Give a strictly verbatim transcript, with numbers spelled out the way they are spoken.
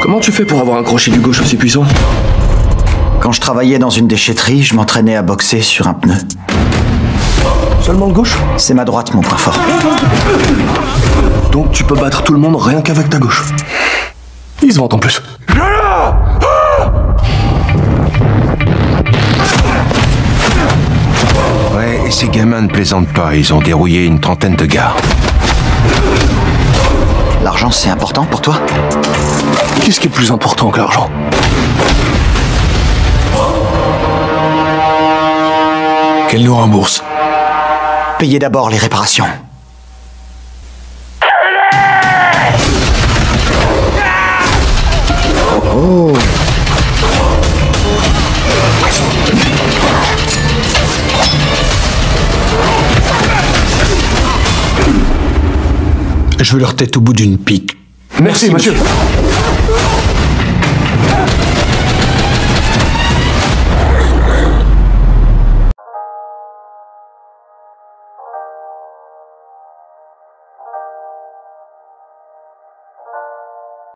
Comment tu fais pour avoir un crochet du gauche aussi puissant? Quand je travaillais dans une déchetterie, je m'entraînais à boxer sur un pneu. Seulement le gauche? C'est ma droite mon point fort. Donc tu peux battre tout le monde rien qu'avec ta gauche. Il se vante en plus. Ouais, et ces gamins ne plaisantent pas, ils ont dérouillé une trentaine de gars. L'argent, c'est important pour toi? Qu'est-ce qui est plus important que l'argent? Qu'elle nous rembourse. Payez d'abord les réparations. Oh. Je veux leur tête au bout d'une pique. Merci, monsieur.